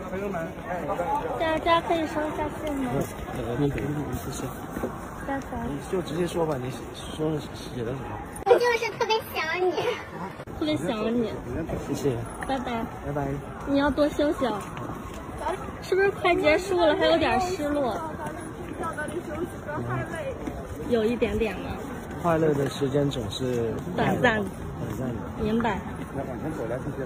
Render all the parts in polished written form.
佳佳可以收下线吗？ 谢谢。 拜拜。 你就直接说吧，你说写的什么？ 我就是特别想你。 特别想你。 谢谢。 拜拜。 拜拜。 你要多休息啊。是不是快结束了，还有点失落？有一点点吗？ 快乐的时间总是短暂的。 短暂的。 明白。 来往前走，来，谢谢。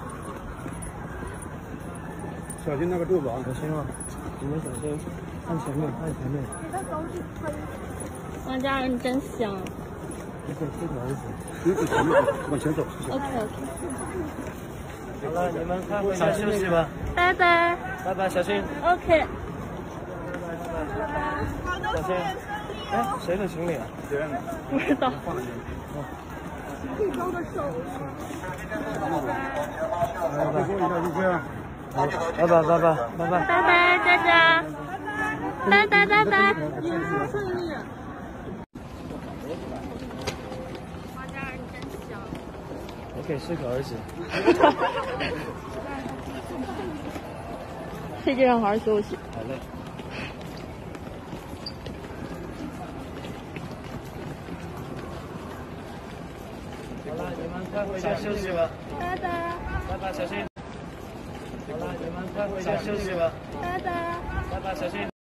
小心那个柱子啊！ 小心啊！你们小心，看前面，看前面。 王家人真香。 这个儿子。 你前面往前走。 OK。 好了，你们快回家休息吧。 拜拜。 拜拜，小心。 OK。 小心。哎，谁的行李啊？ 别人的。 不知道。 最高的手。拜拜，就这样。 拜拜，拜拜，拜拜。 拜拜，佳佳。拜拜，拜拜。一路顺利。王家人真香。 OK，是个儿子。 睡觉让好好休息。 好嘞。好了，你们快回家休息吧。 拜拜。 拜拜，小心。好了，你们快回家休息吧。 拜拜。 拜拜，小心。